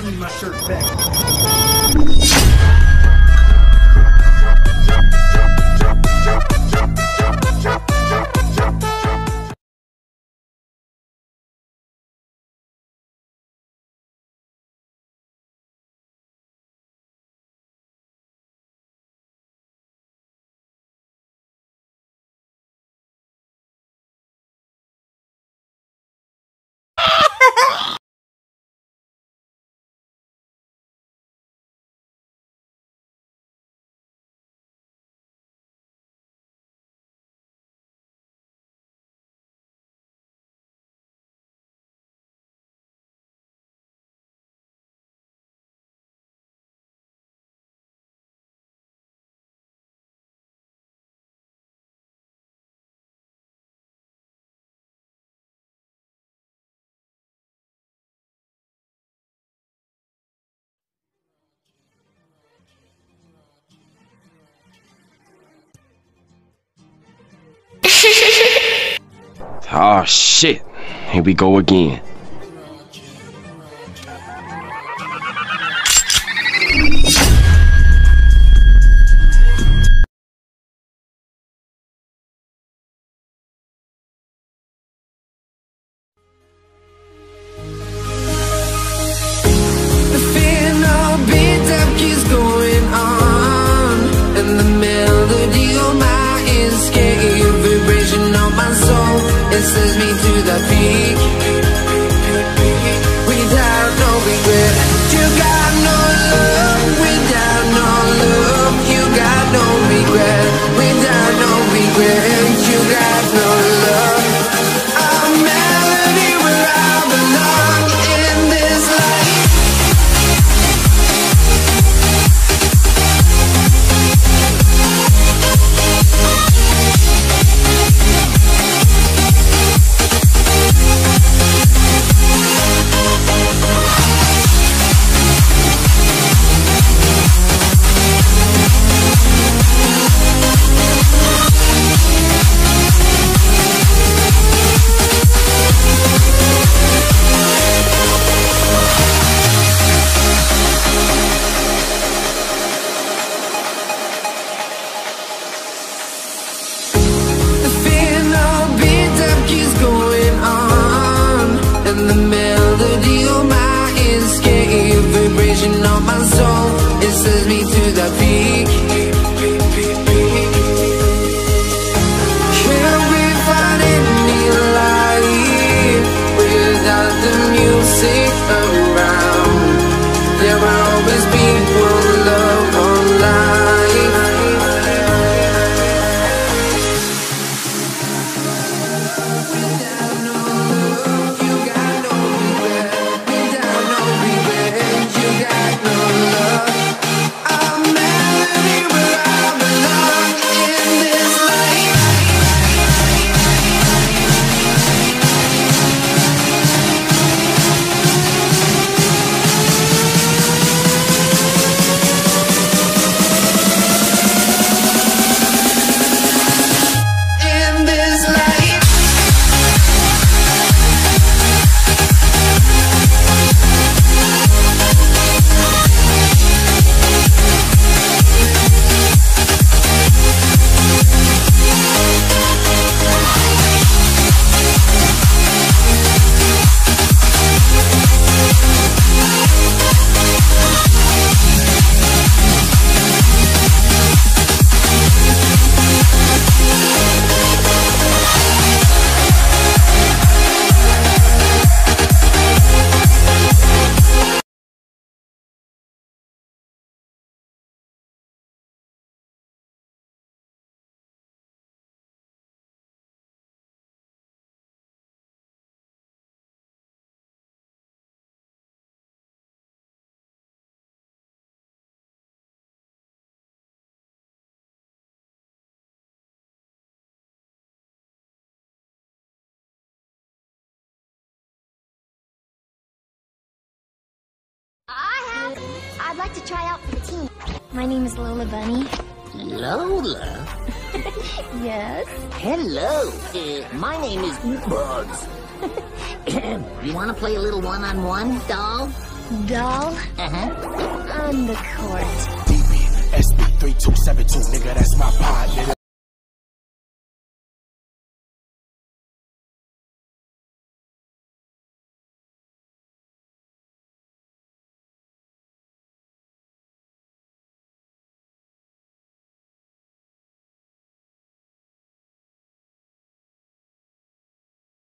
Give me my shirt back. Oh shit, here we go again. It sends me to the peak without no regret. You got no love without no love. You got no regret without no regret. You got no love. A melody where I belong in this life. The melody of my escape, vibration of my soul, it sends me to the peak. Can't we find any life without the music around? There will always be one love, one life. Without no love, you got no regret. Without no regret, you got no love. A melody where I belong in this life. In this life. I'd like to try out for the team. My name is Lola Bunny. Lola? Yes? Hello. My name is Bugs. You want to play a little one-on-one, doll? Doll? On the court. DB, SB3272, nigga, that's my pod, nigga.